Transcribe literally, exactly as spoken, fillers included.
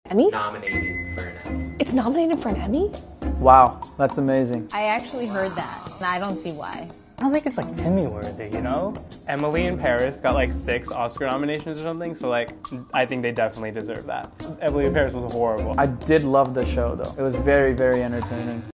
Emmy? Nominated for an Emmy. It's nominated for an Emmy? Wow, that's amazing. I actually heard that, and I don't see why. I don't think it's like Emmy worthy, you know? Emily in Paris got like six Oscar nominations or something, so like, I think they definitely deserve that. Emily in Paris was horrible. I did love the show though. It was very, very entertaining.